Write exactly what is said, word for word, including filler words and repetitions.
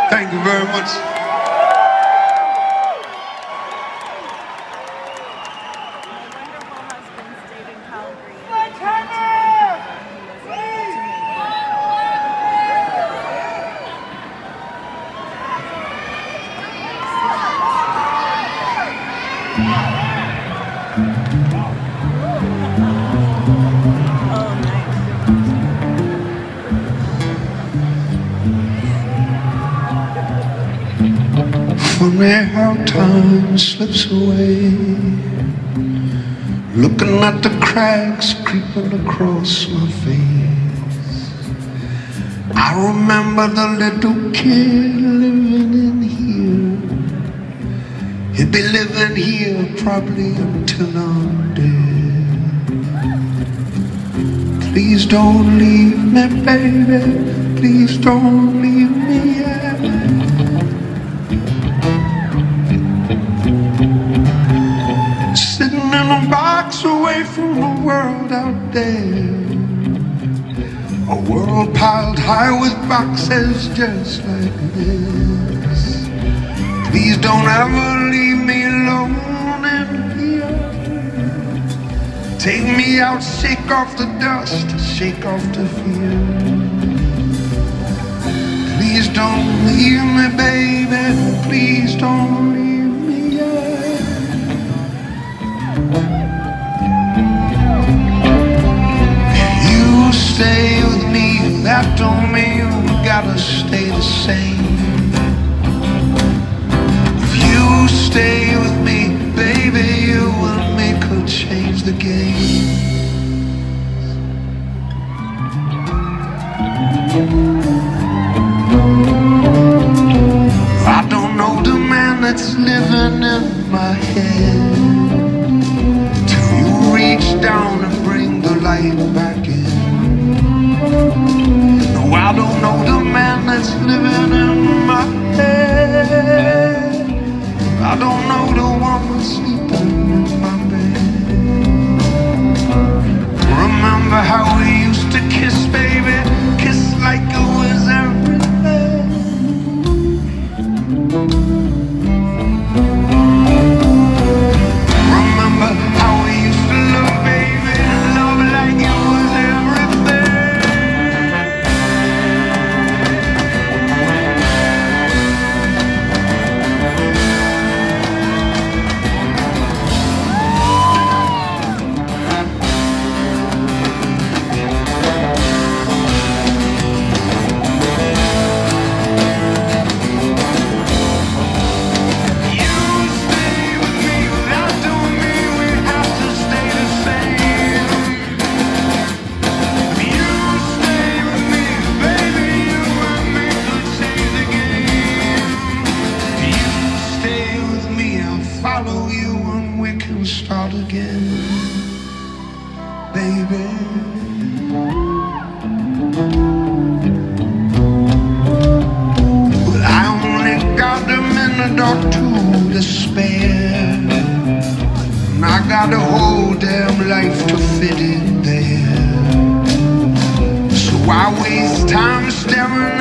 Thank you very much. Funny how time slips away, looking at the cracks creeping across my face. I remember the little kid living in here. He'll be living here probably until I'm dead. Please don't leave me, baby. Please don't leave me yet. Sitting in a box away from the world out there, a world piled high with boxes just like this. Please don't ever leave me alone in here. Take me out, shake off the dust, shake off the fear. Please don't leave me, baby. Please don't leave me yet. You stay with me, that don't mean we gotta stay the same. If you stay with me, baby, you will make her change the game. I don't know the man that's living in my head, till you reach down and bring the light back in. No, I don't know the man that's living in my head. I don't know the woman sleeping in my bed. Remember how we used to kiss, baby, kiss like it was everything. Remember how we used to love, baby, love like it was everything. Follow you and we can start again, baby. But I only got a minute or two to spare, and I got a whole damn life to fit in there. So I waste time staring